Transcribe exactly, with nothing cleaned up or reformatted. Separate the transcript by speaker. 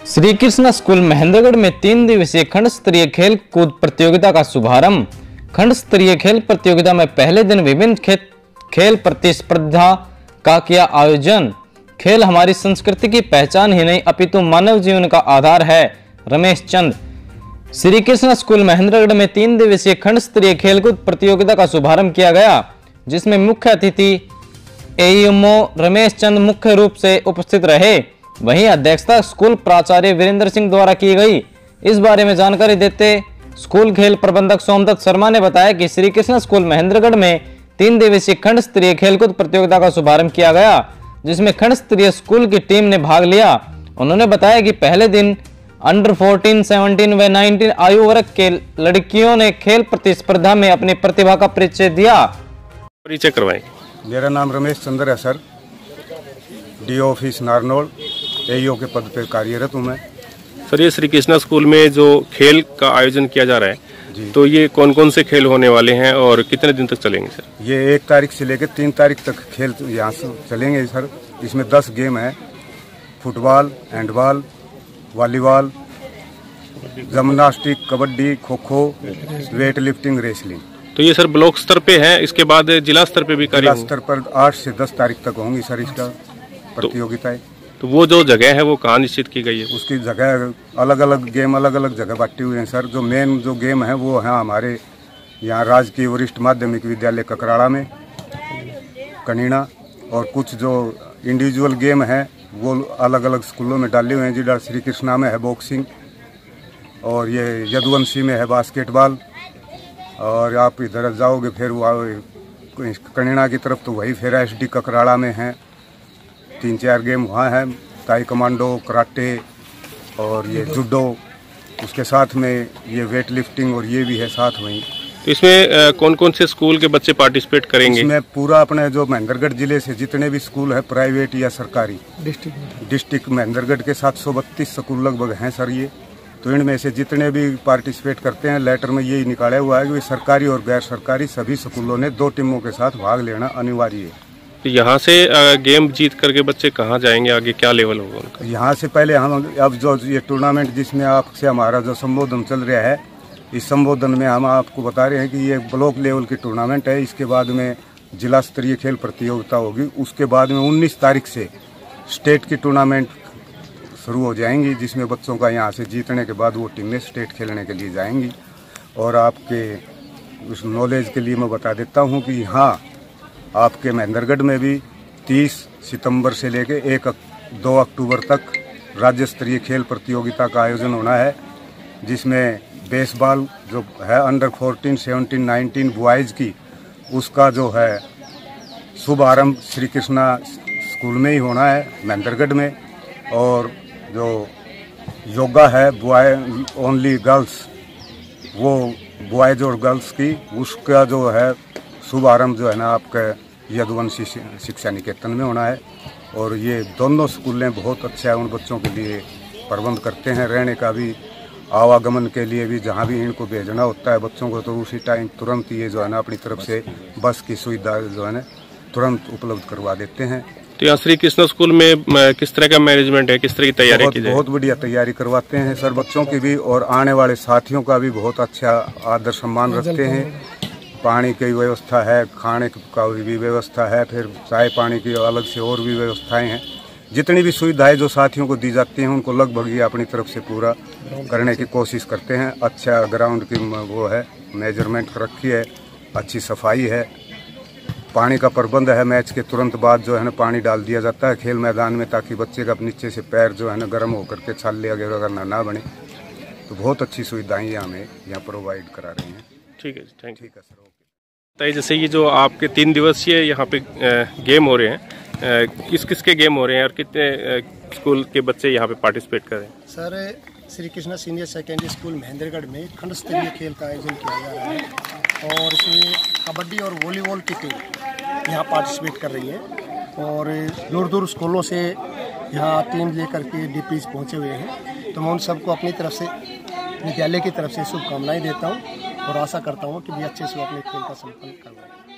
Speaker 1: Shri Krishna school Mahendragarh में तीन दिवसीय खंड स्तरीय खेल कूद प्रतियोगिता का शुभारंभ। खंड स्तरीय खेल प्रतियोगिता में पहले दिन विभिन्न खेल प्रतिस्पर्धा का किया आयोजन। खेल हमारी संस्कृति की पहचान ही नहीं अपितु मानव जीवन का आधार है। रमेश चंद। श्री कृष्णा स्कूल महेंद्रगढ़ में तीन दिवसीय खंड स्तरीय खेलकूद प्रतियोगिता का शुभारंभ किया गया, जिसमें मुख्य अतिथि एईएमओ रमेश चंद मुख्य रूप से उपस्थित रहे। वहीं अध्यक्षता स्कूल प्राचार्य वीरेंद्र सिंह द्वारा की गई। इस बारे में जानकारी देते स्कूल खेल प्रबंधक सोमदत्त शर्मा ने बताया कि श्री कृष्णा स्कूल महेंद्रगढ़ में तीन दिवसीय खंड स्तरीय खेलकूद प्रतियोगिता का शुभारंभ किया गया, जिसमें खंड स्तरीय स्कूल की टीम ने भाग लिया। उन्होंने बताया कि पहले दिन अंडर फोर्टीन, सेवनटीन व नाइनटीन आयु वर्ग के लड़कियों ने खेल प्रतिस्पर्धा में अपनी प्रतिभा का परिचय दिया।
Speaker 2: परिचय करवाएं।
Speaker 3: मेरा नाम रमेश चंद्र है sir, D office Narnaul AEO के पद पर कार्यरत हूँ मैं।
Speaker 2: सर, ये श्री कृष्णा स्कूल में जो खेल का आयोजन किया जा रहा है, तो ये कौन कौन से खेल होने वाले हैं और कितने दिन तक चलेंगे सर?
Speaker 3: ये एक तारीख से लेकर तीन तारीख तक खेल यहाँ से चलेंगे सर। इसमें दस गेम है, football, handball, volleyball, gymnastic, kabaddi, kho kho, weight lifting, wrestling.
Speaker 2: तो ये सर ब्लॉक स्तर पे है, इसके बाद जिला स्तर पे भी कार्य?
Speaker 3: जिला स्तर पर आठ से दस तारीख तक होंगी सर इसका प्रतियोगिताएं।
Speaker 2: तो वो जो जगह है वो कहाँ निश्चित की गई है?
Speaker 3: उसकी जगह अलग अलग गेम अलग अलग जगह बांटी हुई हैं सर। जो मेन जो गेम है वो है हमारे यहाँ राजकीय वरिष्ठ माध्यमिक विद्यालय ककराड़ा में, कनीना, और कुछ जो इंडिविजुअल गेम है वो अलग अलग स्कूलों में डाले हुए हैं। जिधर श्री कृष्णा में है बॉक्सिंग, और ये यदुवंशी में है बास्केटबॉल, और आप इधर जाओगे फिर वो कनीना की तरफ तो वही फिर एस डी ककराड़ा में है। तीन चार गेम वहाँ है, ताई कमांडो, कराटे और ये जुडो, उसके साथ में ये वेट लिफ्टिंग और ये भी है साथ वहीं।
Speaker 2: तो इसमें कौन कौन से स्कूल के बच्चे पार्टिसिपेट करेंगे?
Speaker 3: इसमें पूरा अपने जो महेंद्रगढ़ जिले से जितने भी स्कूल है, प्राइवेट या सरकारी, डिस्ट्रिक्ट डिस्ट्रिक्ट महेंद्रगढ़ के सात सौ बत्तीस स्कूल लगभग हैं सर ये। तो इनमें से जितने भी पार्टिसिपेट करते हैं, लेटर में यही निकाला हुआ है कि सरकारी और गैर सरकारी सभी स्कूलों ने दो टीमों के साथ भाग लेना अनिवार्य है।
Speaker 2: तो यहाँ से गेम जीत करके बच्चे कहाँ जाएंगे, आगे क्या लेवल होगा उनका?
Speaker 3: यहाँ से पहले हम अब जो ये टूर्नामेंट जिसमें आपसे हमारा जो संबोधन चल रहा है, इस संबोधन में हम आपको बता रहे हैं कि ये ब्लॉक लेवल की टूर्नामेंट है। इसके बाद में जिला स्तरीय खेल प्रतियोगिता होगी। उसके बाद में उन्नीस तारीख से स्टेट की टूर्नामेंट शुरू हो जाएंगी, जिसमें बच्चों का यहाँ से जीतने के बाद वो टीमें स्टेट खेलने के लिए जाएंगी। और आपके उस नॉलेज के लिए मैं बता देता हूँ कि यहाँ आपके महेंद्रगढ़ में भी तीस सितंबर से लेकर एक दो अक्टूबर तक राज्य स्तरीय खेल प्रतियोगिता का आयोजन होना है, जिसमें बेसबॉल जो है under fourteen, seventeen, nineteen boys की, उसका जो है शुभारंभ श्री कृष्णा स्कूल में ही होना है महेंद्रगढ़ में। और जो योगा है बॉय ओनली गर्ल्स, वो बॉयज़ और गर्ल्स की, उसका जो है शुभारंभ जो है ना आपके यदुवंशी शिक्षा निकेतन में होना है। और ये दोनों स्कूलें बहुत अच्छा है, उन बच्चों के लिए प्रबंध करते हैं, रहने का भी, आवागमन के लिए भी, जहाँ भी इनको भेजना होता है बच्चों को तो उसी टाइम तुरंत ये जो है ना अपनी तरफ से बस की सुविधा जो है ना तुरंत उपलब्ध करवा देते हैं।
Speaker 2: तो यहाँ श्री कृष्णा स्कूल में किस तरह का मैनेजमेंट है, किस तरह की तैयारी की जाए?
Speaker 3: बहुत बढ़िया तैयारी करवाते हैं सर बच्चों की भी, और आने वाले साथियों का भी बहुत अच्छा आदर सम्मान रखते हैं। पानी की व्यवस्था है, खाने का भी व्यवस्था है, फिर चाय पानी की अलग से और भी व्यवस्थाएं हैं। जितनी भी सुविधाएं जो साथियों को दी जाती हैं उनको लगभग ये अपनी तरफ से पूरा करने की कोशिश करते हैं। अच्छा ग्राउंड की वो है, मेजरमेंट रखी है, अच्छी सफाई है, पानी का प्रबंध है। मैच के तुरंत बाद जो है ना पानी डाल दिया जाता है खेल मैदान में, ताकि बच्चे का नीचे से पैर जो है ना गर्म होकर के छाले वगैरह करना ना बने। तो बहुत अच्छी सुविधाएँ हमें यहाँ प्रोवाइड करा रही हैं।
Speaker 2: ठीक है, थैंक यू
Speaker 3: सर।
Speaker 2: ओके। जैसे ये जो आपके तीन दिवसीय यहाँ पे गेम हो रहे हैं, किस किस के गेम हो रहे हैं और कितने स्कूल के बच्चे यहाँ पे पार्टिसिपेट कर रहे हैं?
Speaker 4: Sir, Shri Krishna senior secondary school Mahendragarh में खंड स्तरीय खेल का आयोजन किया जा रहा है, और इसमें कबड्डी और वॉलीबॉल की टीम यहाँ पार्टिसिपेट कर रही है। और दूर दूर स्कूलों से यहाँ टीम लेकर के डीपीज पहुँचे हुए हैं। तो मैं उन सबको अपनी तरफ से, विद्यालय की तरफ से शुभकामनाएं देता हूँ, और आशा करता हूँ कि भी अच्छे से अपने खेल का संपन्न करवाएं।